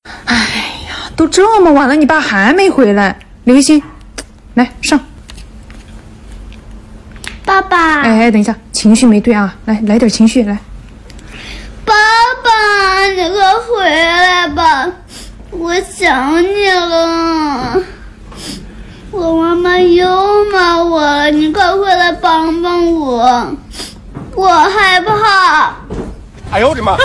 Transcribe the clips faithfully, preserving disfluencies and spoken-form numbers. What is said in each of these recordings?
哎呀，都这么晚了，你爸还没回来。刘一星，来上。 爸爸。 哎哎，等一下，情绪没对啊，来来点情绪来。 爸爸，你快回来吧，我想你了。我妈妈又骂我了，你快回来帮帮我，我害怕。 哎呦我的妈！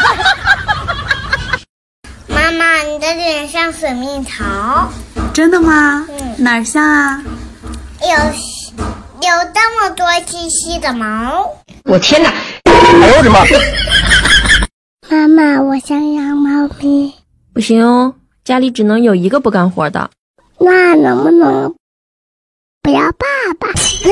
妈妈，你的脸像水蜜桃。 真的吗？ 嗯， 哪儿像啊？ 有有这么多细细的毛。 我天哪！哎呦我的妈！ 妈妈，我想养猫咪。 不行哦，家里只能有一个不干活的。 那能不能不要爸爸？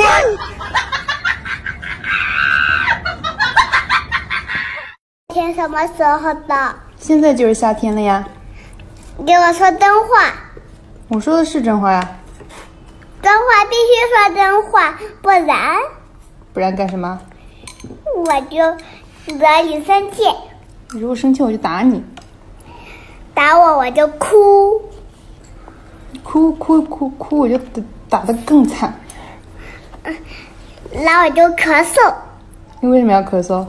天什么时候到？ 现在就是夏天了呀。 给我说真话。 我说的是真话呀。 真话必须说真话，不然不然干什么？ 我就惹你生气。 如果生气我就打你。 打我我就哭。 哭哭哭哭，我就打打得更惨。 然后我就咳嗽。 你为什么要咳嗽？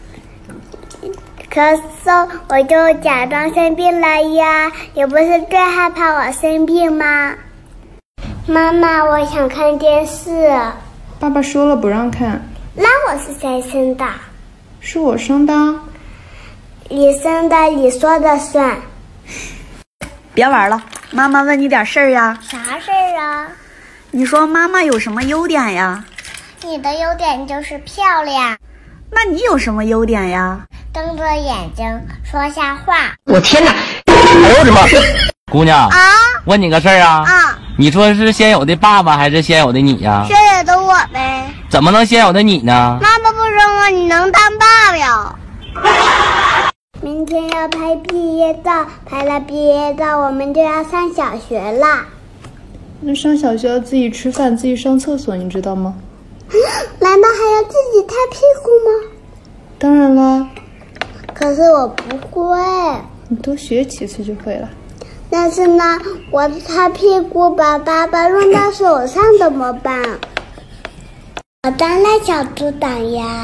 咳嗽，我就假装生病了呀。你不是最害怕我生病吗？妈妈，我想看电视。 爸爸说了不让看。 那我是谁生的？ 是我生的。 你生的，你说的算。 别玩了，妈妈问你点事儿呀。 啥事儿啊？ 你说妈妈有什么优点呀？ 你的优点就是漂亮。 那你有什么优点呀？ 瞪着眼睛说下话。 我天哪！哎呦我的妈！ 姑娘啊， 问你个事儿啊。 啊， 你说是先有的爸爸还是先有的你呀？ 先有的我呗。 怎么能先有的你呢？ 妈妈不生我，你能当爸爸呀？明天要拍毕业照，拍了毕业照我们就要上小学了。 那上小学要自己吃饭，自己上厕所，你知道吗？ 难道还要自己擦屁股吗？ 当然啦。 可是我不会。 你多学几次就会了。 但是呢，我擦屁股把爸爸弄到手上怎么办？我当了小组长呀。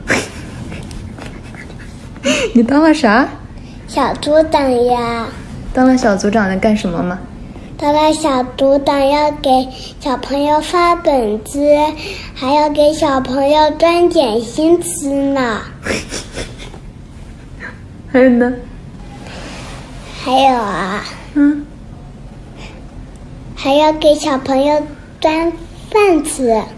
你当了啥？ 小组长呀。 当了小组长能干什么吗？ 当了小组长要给小朋友发本子，还要给小朋友端点心吃呢。 还有呢？ 还有啊， 嗯， 还要给小朋友端饭吃。